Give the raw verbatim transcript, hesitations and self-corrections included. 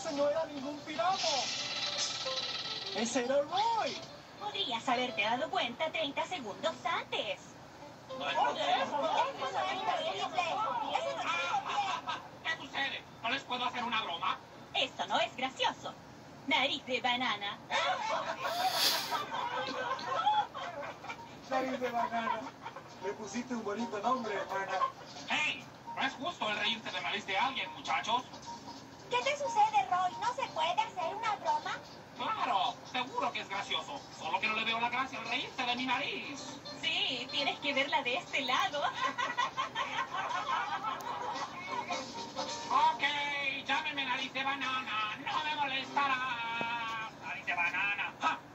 Ese no era ningún pirata. Ese era Roy. Podrías haberte dado cuenta treinta segundos antes. ¿Qué sucede? ¿No les puedo hacer una broma? Eso no es gracioso. Nariz de banana. Nariz de banana. Le pusiste un bonito nombre, hermana. ¡Hey! No es justo el reírse de nariz de alguien, muchachos. ¿Qué te sucede, Roy? ¿No se puede hacer una broma? Claro, seguro que es gracioso. Solo que no le veo la gracia al reírse de mi nariz. Sí, tienes que verla de este lado. Ok, llámeme nariz de banana. No me molestará. Nariz de banana. ¡Ja!